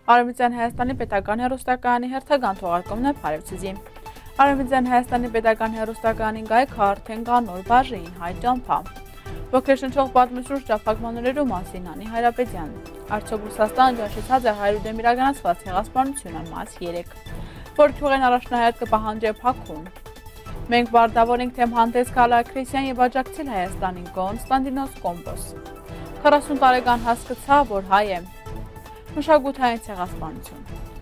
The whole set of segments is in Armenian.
Արևմտյան Հայաստանի պետական հեռուստակայանի հերթական թողարկումն է Փարեվցիզի։ Արևմտյան Հայաստանի պետական հեռուստակայանի գայքը արդեն կա նոր բաժին հայ ճամփա։ Ոգեշնչող պատմություն շրջափակմաններու մասին Անի Հայրապետյան։ Արդյոք Ռուսաստանը ճաշեցած է հայրուդեմ իրականացված ցեղասպանությունը մաս 3։ Որ քյուղեն առաջնահերթ կպահանջի փակում։ Մենք բարդավոր ենք թեմ հանդես գալա Քրիստիան եւ աջակցել Հայաստանին Կոնստանտինոս Կոմբոս։ 40 տարեկան հասկացա, որ հայ է։ Մշակութային ցեղասպանություն։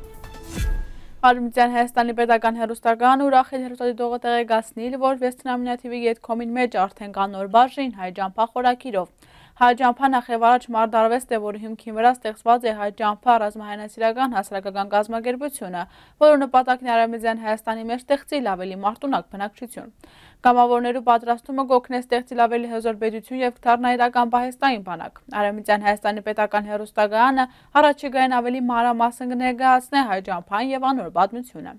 Արևմտյան Հայաստանի պետական հեռուստակայանը ուրախ է հեռուստադիտողը տեղեկացնել, որ westernaminiativ.com-ին մեջ արդեն կա նոր բաժին հայ ճամփա խորագիրով։ Հայ ճամփա նախևառաջ մարտարվեստ է, որի հիմքին վրա ստեղծված է հայ ճամփա ռազմահայնասիրական հասարակական կազմակերպությունը, որը նպատակն է Արևմտյան Հայաստանի մեջ ստեղծել ավելի մարտունակ բնակչություն։ Կամավորներու պատրաստումը կօգնի ստեղծել ավելի հզոր պետություն եւ կդառնա իրական պահեստային բանակ։ Արևմտյան Հայաստանի պետական հեռուստակայանը առաջիկայում ավելի մանրամասն կներկայացնի հայ ճամփան եւ անոր պատմությունը։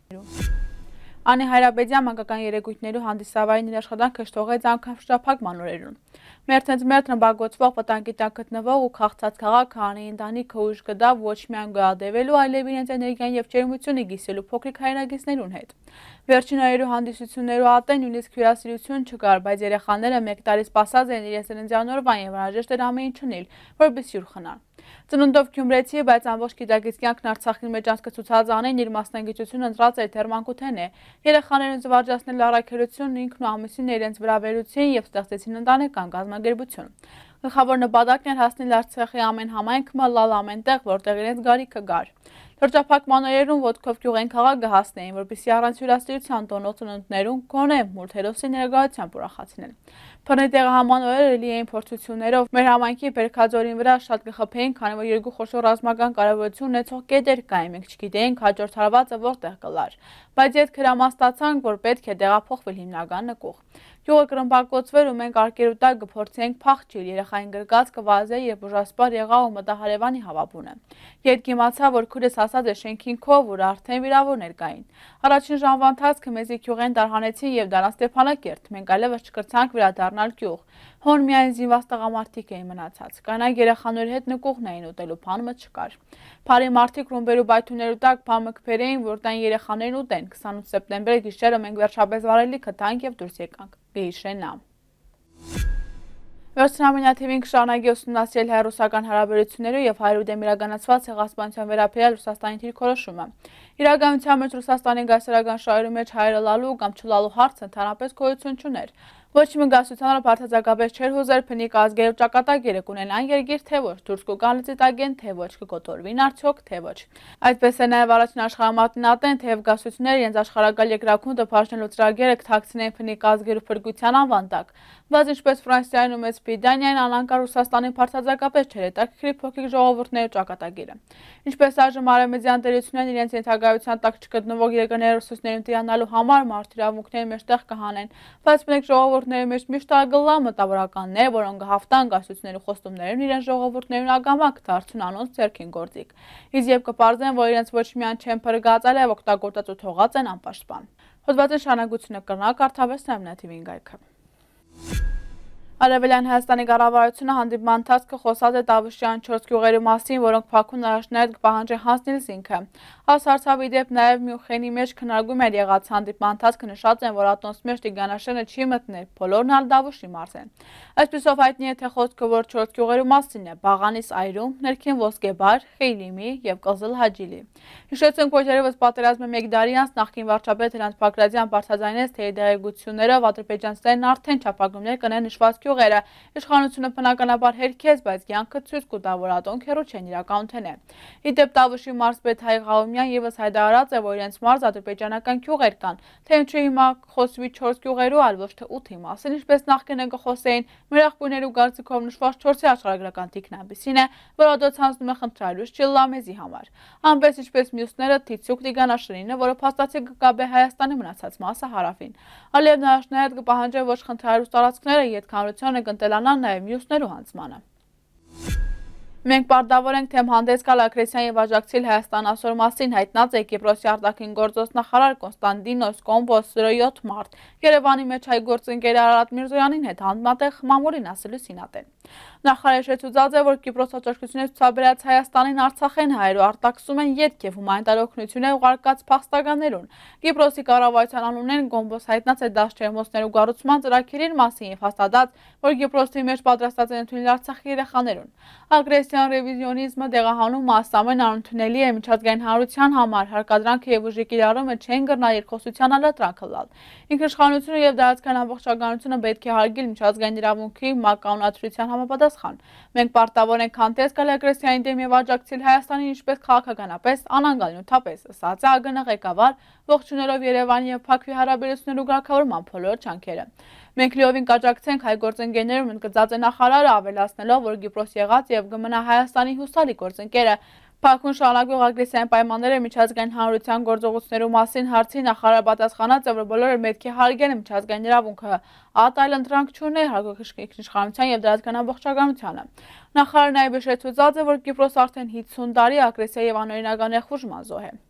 Անի Հայրապետյան մանկական երեկույթներու հանդիսավայրին իր աշխատանքը շտողեց անգամ շրջափակման օրերուն։ Մերթ նպագործվող վտանգի տակ գտնվող ու քաղցած քաղաքը Անի ընտանիքը ուժ կդավ ոչ միայն գոյատևելու, այլև իրենց էներգիան եւ ջերմությունը գիսելու փոքրիկ հայրենակիցներուն հետ։ Վերջին օրերու հանդիսություններու ատեն նույնիսկ հյուրասիրություն չկար, բայց երեխաները 1 տարի սպասած են իրենց ծննդյան օրվան եւ անհրաժեշտ էր ամեն ինչ անել, որպեսզի յուր խնան։ Ծնունդով Գյումրեցի, բայց ամբողջ գիտակից կյանքն Արցախի մեջ անցկացուցած Անեն իր մասնագիտությունը ընտրած էր թերմանկութեն է։ Երեխաներուն զվարճացնել առաքելությունն ինքն ու ամուսինն իրենց վրա վերուցին եւ ստեղծեցին ընտանեկան կազմակերպություն։ Գլխավոր նպատակն էր հասնել Արցախի ամեն համայնքը լալ ամենտեղ, որտեղ իրենց գարիքը գար։ Շրջափակման օրերուն ոտքով գյուղեն քաղաք կհասնեին, որպեսզի առանց հյուրասիրության տոնող ծնունդներուն գոնե մուրթ հերոսի ներկայությամբ ուրախացնել։ Բռնի տեղահանման օրերը լի էին փորձություններով։ Մեր համայնքի Բերքաձորին վրա շատ կխփեին, քանի որ երկու խոշոր ռազմական կարևորություն ունեցող կետեր կային, մենք չգիտեինք հաջորդ հարվածը որտեղ կլար։ Բայց իդ քրամաստացանք, որ պետք է տեղափոխվել հիմնական նկուղ։ Գյուղը կրմբակոծվեր ու մենք արկերու տակ կփորձենք փախչել, երեխային գրկած կվազե եւ ուժասպար եղավ ու մտա հարևանի հավաբունը։ Ետ իմացա, որ քուրս ասած է շենքին քով, որ արդեն վիրավորներ կային։ Առաջին ժամվա ընթացքը մեզի գյուղեն տարհանեցին եւ դարան Ստեփանակերտ։ Մենք այլևս չկրցանք վերադառնալ գյուղ։ Հոն միայն զինված տղամարդիկ էին մնացած։ Կանայք երեխաների հետ նկուղն էին ուտելու, փամը չկար։ Փարի մարդիկ ռումբերու բայթուներու տակ փամը կփերեին, որ տան երեխաներն ուտեն։ 28 սեպտեմբերի գիշերը մենք վերջապես վարելիքը տանք եւ դուրս եկանք։ Գիշերնա։ Westernaminiativ-ին կշարունակի ուսումնասիրել հայ-ռուսական հարաբերություններու եւ հայրուդեմ իրականացված ցեղասպանության վերաբերյալ Ռուսաստանի դիրքորոշումը։ Իրականության մեջ Ռուսաստանի գայսերական շահերու մեջ հայերը լալու կամ չլալու հարցը ընդհանրապես գոյություն չուներ։ Ոչ մի գասութանալ բարձրացակապես չէր հուզեր փնիկ ազգերով ճակատագիրը կունենան երգիր թե ոչ, դուրս կգան լծիտագեն թե ոչ, կկոտորվին արդյոք թե ոչ։ Այդպես է նաև առաջին աշխարհամարտին ատեն թեև գասությունները իրենց աշխարհակալ երկրակունքը բաժնելու ծրագիրը կթաքցնեն փնիկ ազգերու փրկության անվան տակ, բայց ինչպես Ֆրանսիային ու Մեծ Բրիտանիային անանկար Ռուսաստանի բարձրացակապես չէր հետաքրքրի փոքրիկ ժողովուրդների ճակատագիրը։ Ինչպես այժմ արևմտյան տերություններն իրենց ենթակայության տակ չգտնվող երկրների ռեսուրսներին տիրանալու համար մարդ իրավունքների մեջտեղ կհանեն, բայց մենք ժողովուրդների մեջ միշտ ագլա մտավորականներ, որոնք հաղթան գասությունների խոստումներուն իրենց ժողովուրդներուն ագամակ դարձուն անոնց ձեռքին գործիկ։ Իսկ երբ կպարզեն, որ իրենց ոչ միայն չեն փրկած, այլև օգտագործած ու թողած են անպաշտպան։ Հոդվածի շարունակությունը կրնակ Արցախ-Westernaminiativ-ին գայքը։ Արևելյան Հայաստանի կառավարությունը հանդիպման ընթացքը խոսած է Տավուշյան 4 գյուղերի մասին, որոնք փակուն առաջնահերթ կպահանջի հանձնել զինքը։ Հասարցավ իդեպ նաև Մյունխենի մեջ քննարկում էր եղած հանդիպման ընթացքը նշած են, որ ատոնց մեջ Տիգրանաշենը չի մտնել, բոլորն ալ Տավուշի մարզ են։ Այսպիսով հայտնի է թե խոսքը որ 4 գյուղերի մասին է՝ Բաղանիս այրում, Ներքին Ոսկեբար, Խեյլիմի եւ Կզլ Հաջիլի։ Հիշեցնենք, որ երևս պատերազմը 1 տարի անց նախկին վարչապետ Հրանտ Բագրատյան բարձրաձայնեց, թե իր դեղեցություններով ադրբեջանցիներն արդեն չափագրումներ կնեն նշված գյուղերը, իշխանությունը բնականաբար հերքեց, բայց կյանքը ցույց կտա, որ ատոնք հեռու չեն իրականութեն է։ Իդեպ Տավուշի մարզպետ Հայ Ղաումյան եւս հայտարարած է, որ իրենց մարզ ադրբեջանական գյուղեր կան, թե ինչու հիմա խոսվի 4 գյուղերու, այլ ոչ թե 8-ի մասին, ինչպես նախկինում կխոսեին, մեր աղբյուրներու կարծիքով նշված 4-ի աշխարհագրական թիքն այնպեսին է, որ ադոց հանձնում է խնդրալուց չլամեզի համար։ Անպես ինչպես մյուսները Թիցուկ Տիգրանաշենինը, որը փաստացի կգաբե Հայաստանի մնացած մասը հարավին։ Ալիև նախնայդ կպահանջի ոչ խնդրալուց տարածքները յետքանրությունը կընտելանան նաև մյուսներու հանձմանը։ Մենք բարդավոր ենք թեմ հանդես գալ ագրեսիան եւ աջակցել Հայաստան ասոր մասին հայտնած է Կիպրոսի արտաքին գործոս նախարար Կոնստանտինոս Կոմբոս 7 մարտ Երևանի մեջ հայ գործընկեր Արարատ Միրզոյանին հետ հանդիպատեղ մամուլին ասելու սինատեն։ Նախարարը շեշտած է, որ Կիպրոս աջակցությունից ցուցաբերած Հայաստանին Արցախեն հայերու արտաքսում են ետք եւ հումանիտար օգնություն է ուղարկած փախստականներուն։ Կիպրոսի կառավարության անունեն Գոմբոս հայտնած է դաշտերմոսներու կառուցման ծրագիրին մասին եւ հաստատած, որ Կիպրոսի մեջ պատրաստած են ընդունել Արցախի երեխաներուն։ Ագրեսիան ռևիզիոնիզմը դեղահանում մասամեն անընդունելի է միջազգային հանրության համար, հարկադրանքը եւ ուժի կիրառումը չեն կրնա երկխոսության ալատրանքը լալ։ Ինքնիշխանությունը եւ դարձական ամբողջականությունը պետք է հարգել միջազգային իրավունքի մականունացության համապատասխան։ Մենք պարտավոր ենք հանդես գալ ագրեսիային դեմ եւ աջակցել Հայաստանին ինչպես քաղաքականապես, անանգալնութապես, ասաց է ԱԳՆ ղեկավար, ողջունելով Երևանի եւ Բաքվի հարաբերություններու կարգավորման բոլոր ջանքերը։ Մենք լիովին կաջակցենք հայ գործընկերներուն, ընդգծած է նախարարը, ավելացնելով, որ Կիպրոս եղած եւ կմնա Հայաստանի հուսալի գործընկերը։ Բաքուն շարունակող ագրեսիային պայմանները միջազգային հանրության գործողություններու մասին հարցի նախարարը պատասխանած է, որ բոլորը պետք է հարգեն միջազգային իրավունքը, այլ ընտրանք չունի ինքնիշխանության եւ դրական ամբողջականությանը։ Նախարարը նաեւ շեշտած է, որ Կիպրոս արդեն 50 տարի ագրեսիա եւ անօրինական եղբորժման զոհ է։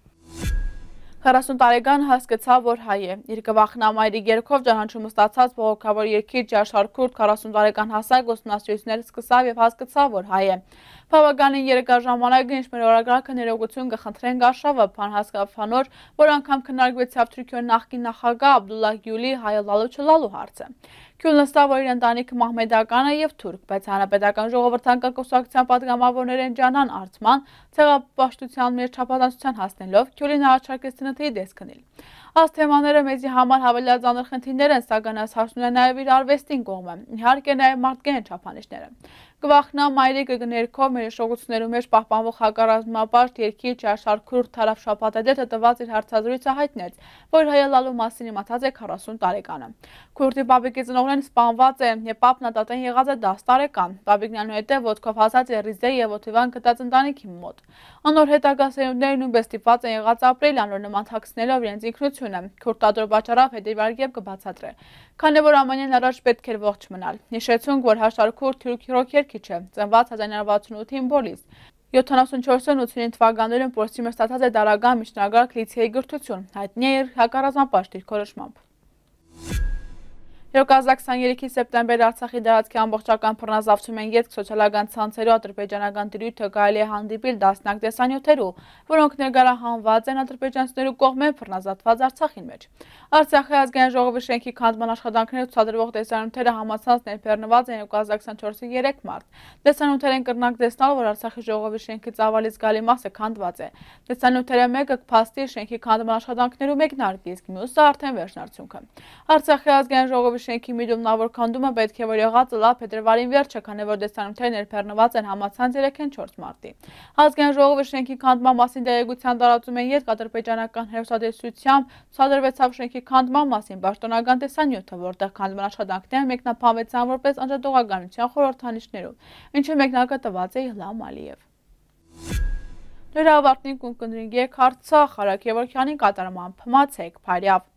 40 տարեկան հասկացավ, որ հայ է։ Իր գվախնամայրի գերքով ճանաչումը ստացած բողոքավոր երկիր Ջաշար Քուրդ 40 տարեկան հասակ ուսումնասիրություններ սկսավ եւ հասկացավ, որ հայ է։ Բավականին երկար ժամանակը ինչ մեր օրագրակը ներողություն կխնդրեն Գարշավը փանհասկաֆանոր, որ անգամ քննարկվեցավ Թուրքիոյի նախկին նախագահ Աբդուլլահ Գյուլի հայալալու չլալու հարցը։ Գյուլն նստավ, որ իր ընտանիքը մահմեդական է եւ թուրք, բայց հանրապետական ժողովրդական կուսակցության պատգամավորներեն Ջանան Արթման ցեղապաշտության մեջ չափազանցության հասնելով Գյուլին առաջարկեց ՏՆԹ-ի դես քնել։ Այս թեմաները մեզի համար հավելյալ խնդիրներ են, սակայն այս հարցն է նաև իր արվեստին կողմը, իհարկե նաև մարդկային չափանիշները։ Գվախնամայրի կգներքով մեր հիշողություններու մեջ պահպանվող հակառազմապաշտ երկիր Ջաշար Քուրդ Թարաֆ Շապատադեթը տված իր հարցազրույցը հայտնեց, որ հայալալու մասին իմացած է 40 տարեկանը։ Քուրդի պապիկի ծնողներն սպանված է եւ պապն ատատեն եղած է 10 տարեկան։ Պապիկն այնուհետեւ ոտքով հասած է Ռիզե եւ օթիվան գտած ընտանիքի մոտ։ Անոր հետագա սերունդները նույնպես ստիպված են եղած ապրել անոր նման թաքցնելով իրենց ինքնությունը։ Քուրդ տադրո պատճառով հետևարգեւ կբացատրե։ Քանի որ ամենայն առաջ պետք էր ողջ մնալ։ Հիշեցünk, որ Հաշար Քուրդ թուրք երգիչ է, ծնված 1968-ին Բոլիս։ 74-85 թվականներում փորձի մեջ ստացած է դարական միջնագարկ լիցեի գրթություն, հայտնի է հակառազմապաշտ իր քորոշմամբ։ 2023 սեպտեմբեր Արցախի դարածքի ամբողջական բռնազավթում են ետք սոցիալական ցանցերու ադրբեջանական դրույթը կարելի է հանդիպել տասնյակ տեսանյութերու, որոնք ներկայացված են ադրբեջանցիներու կողմէ բռնազավթված Արցախին մեջ։ Արցախի ազգային ժողովի շենքի քանդման աշխատանքները ցուցադրվող տեսանյութերը համացած ներբեռնված են 2024-ի 3 մարտ։ Տեսանյութերեն կրնակ տեսնել, որ Արցախի ժողովի շենքի ծավալից գալի մասը քանդված է։ Տեսանյութերը մեկը կփաստի շենքի քանդման աշխատանքներու մեկնարկի, իսկ մյուսը արդեն վերջնարդյունքը։ Արցախի ազգային ժողովի շենքի միդումնավոր քանդումը պետք է որ եղած լա փետրվարին վերջը, քանի որ տեսանյութերը ներբեռնված են համացած 3-4 մարտի։ Ազգային ժողովի շենքի քանդման մասին տեղեկության տարածում են ետք ադրբեջանական հերոսադեսությամբ ցուցադրվեցավ շենքի քանդման մասին պաշտոնական տեսանյութը, որտեղ քանդման աշխատանքները մեկնաբանվեցան որպես անջատողականության խորհրդանիշներով, ինչը մեկնարկը տված է Իլհամ Ալիև։ Լրավարտին կունկնդրինգ եք Արցախ, Արաքեվորքյանի կատարմամբ, մացեք, Փարյավ։